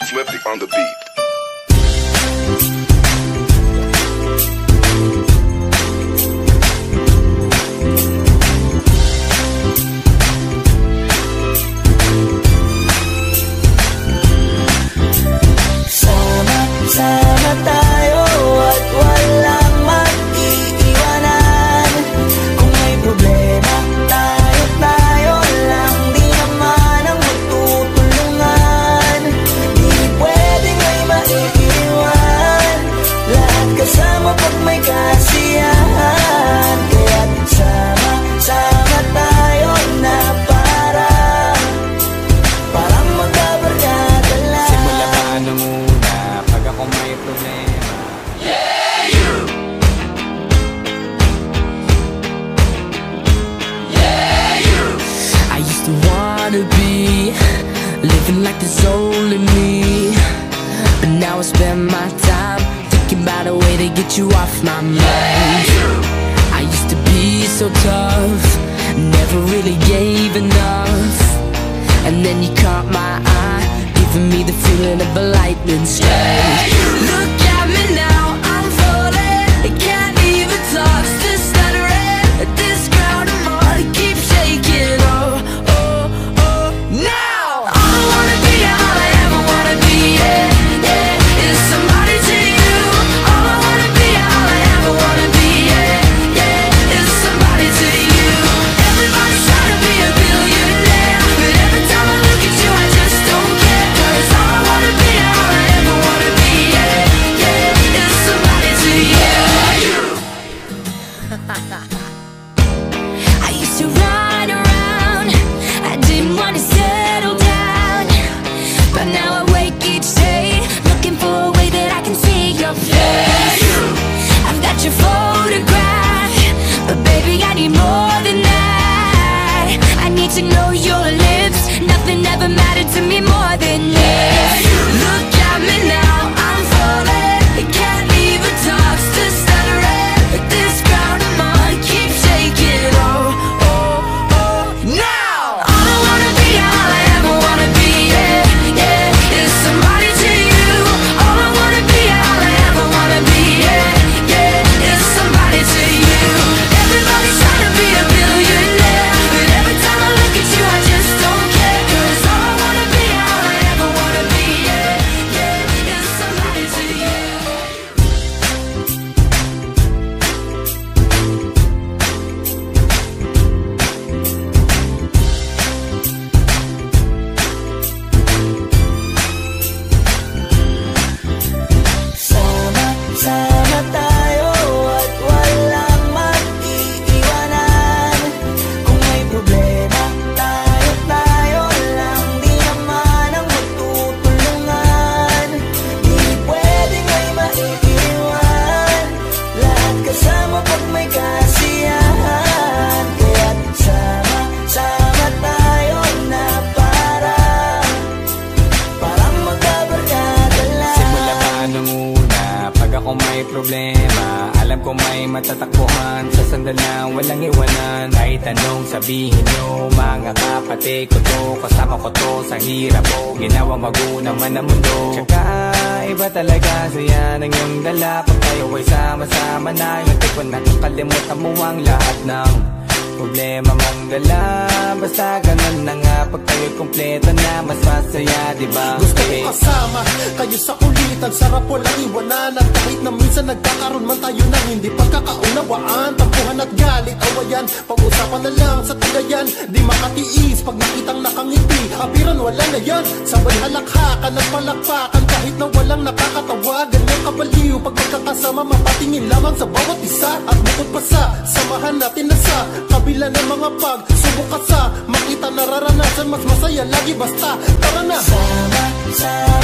Flippy on the beat. Sama tayo at walang mag-iiwanan. Kung may problema, tayo lang, di naman ang magtutulungan. Di pwedeng may maiiwan, lahat kasama pag may kasiyahan. Kaya't sama tayo na parang magkabarkada lang. Simula pa nung una, pag ako may problema, yeah, you! Yeah, you! I used to wanna be living like there's only me, but now I spend my time thinking about a way to get you off my mind. Yeah, you! I used to be so tough, never really gave enough, and then you caught my eye, giving me the feeling of a lightning strike. Yeah, look at me now, I'm falling, I can't even talk, still stuttering. This ground I'm on, it keeps shaking. Oh, oh, oh, now all I wanna be, all I ever wanna be, yeah, yeah, is somebody to you. All I wanna be, all I ever wanna be, yeah, yeah, is somebody to you. Everybody's trying to be a billionaire, but every time I look at you I just don't care. 'Cause all I wanna be, all I ever wanna be, yeah, yeah, is somebody to you. I used to run around, I didn't want to settle down, but now I wake each day looking for a way that I can see your face. I've got your photograph, but baby I need more than that. I need to know your lips, nothing ever mattered to me more than this. Look at me now, I'm falling, I can't even talk, still stuttering. This ground I'm on keeps shaking. Oh, oh, oh, now all I wanna be, all I ever wanna be, yeah, yeah, is somebody to you. All I wanna be, all I ever wanna be, yeah, yeah, is somebody to you. Everybody's trying to be a billionaire, but every time I look at you I just don't care. 'Cause all I wanna be, all I ever wanna be, yeah, yeah, is somebody to you. Sama tayo at walang mag-iiwanan. Kung may problema, tayo lang, di naman ang magtutulungan. Di pwedeng may maiiwan, lahat kasama pag may kasiyahan. Kaya't sama tayo na parang magkabarkada lang. simula pa nung una, pag ako may problema, alam ko may matatakbuhan. Sa sandal na walang iwanan, kahit anong sabihin nyo, mga kapatid ko to, kasama ko to sa hirap ko, ginawa magunang man ang mundo. Tsaka iba talaga saya ng iyong dala, pag tayo ay sama-sama na, hindi ko nakakalimutan mo ang lahat ng problema mong dala. Basta ganun na nga, pag tayo kompleto na, mas masaya, diba? Gusto ko kasama kayo sa kulitan, sarap walang iwanan. At kahit na minsan nagkakaroon man tayo ng hindi pagkakaunawaan, tampuhan at galit, awayan, pag-usapan na lang sa tagayan. Di makatiis pag nakitang nakangiti, apiran wala na yan. Sabay halakhakan at palakpakan, kahit na walang nakakatawa. Ganyang kabaliw pag magkakasama, mapatingin lamang sa bawat isa. At bukod pa sa samahan natin na sa kabila ng mga pagsubok at sa makita nararanasan, mas masaya lagi basta tara na. Sama